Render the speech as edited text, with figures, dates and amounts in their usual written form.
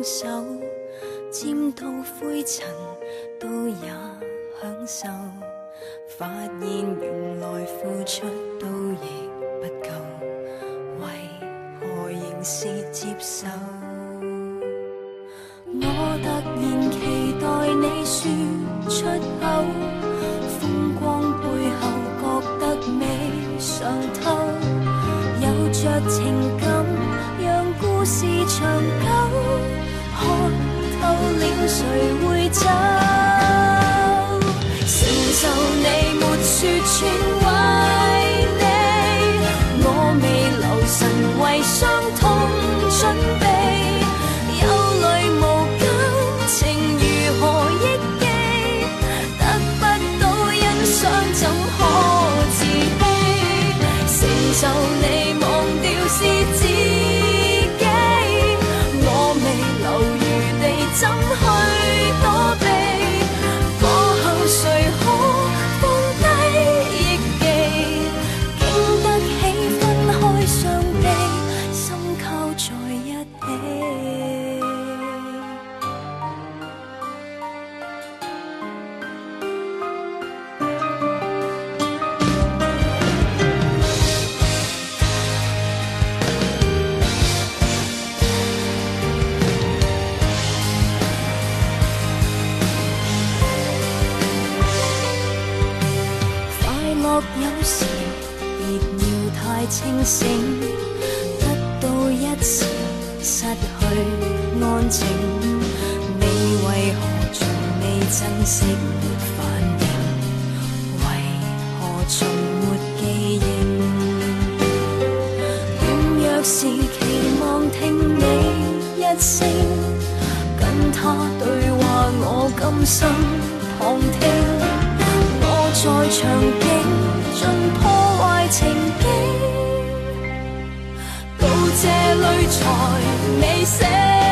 手，沾到灰尘都也享受，发现原来付出都亦不够，为何仍是接受？我突然期待你说出口，风光背后觉得美上透，有着情感让故事长久，看透了谁会走？承受你没说穿为你，我未留神为伤痛准备，有泪无感情如何忆记，得不到欣赏怎可自欺？承受你忘掉是自己，我未留余地怎去躲避？过後誰可放低憶記，經得起分開傷悲，心靠在一起。有時別要太清醒，得到一時失去安靜，你為何從未珍惜反應？為何從沒記認？軟弱時期望聽你一聲，跟他對話我甘心旁聽。我在場景盡破壞情景，到這裏才未醒。